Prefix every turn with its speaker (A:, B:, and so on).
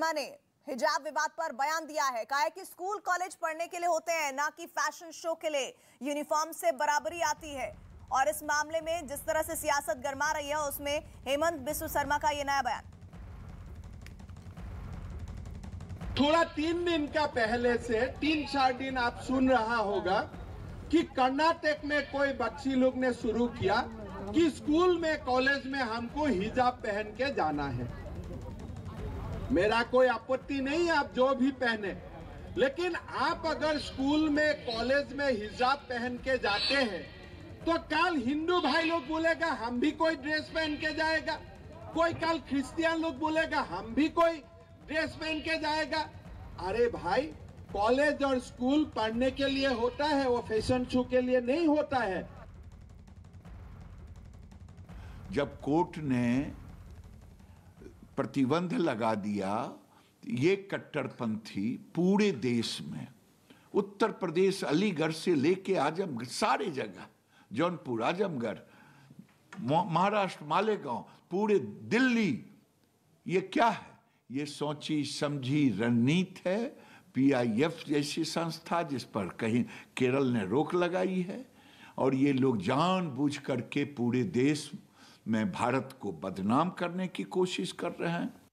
A: शर्मा ने हिजाब विवाद पर बयान दिया है। कहा है कि स्कूल कॉलेज पढ़ने के लिए होते हैं, ना कि फैशन शो के लिए। यूनिफॉर्म से बराबरी आती है। और इस मामले में जिस तरह से सियासत गरमा रही है, उसमें हेमंत बिस्व शर्मा का यह नया बयान।
B: थोड़ा 3 दिन का पहले से 3-4 दिन आप सुन रहा होगा कि कर्नाटक में कोई बच्ची लोग ने शुरू किया कि स्कूल में कॉलेज में हमको हिजाब पहन के जाना है। मेरा कोई आपत्ति नहीं, आप जो भी पहने, लेकिन आप अगर स्कूल में कॉलेज में हिजाब पहन के जाते हैं तो कल हिंदू भाई लोग बोलेगा हम भी कोई ड्रेस पहन के जाएगा, कोई कल क्रिश्चियन लोग बोलेगा हम भी कोई ड्रेस पहन के जाएगा। अरे भाई, कॉलेज और स्कूल पढ़ने के लिए होता है, वो फैशन शो के लिए नहीं होता है।
C: जब कोर्ट ने प्रतिबंध लगा दिया, ये कट्टरपंथी पूरे देश में, उत्तर प्रदेश अलीगढ़ से लेके आजमगढ़, सारे जगह, जौनपुर, आजमगढ़, महाराष्ट्र, मालेगांव, पूरे दिल्ली, ये क्या है? ये सोची समझी रणनीति है। PIF जैसी संस्था जिस पर कहीं केरल ने रोक लगाई है, और ये लोग जानबूझ करके पूरे देश में भारत को बदनाम करने की कोशिश कर रहे हैं।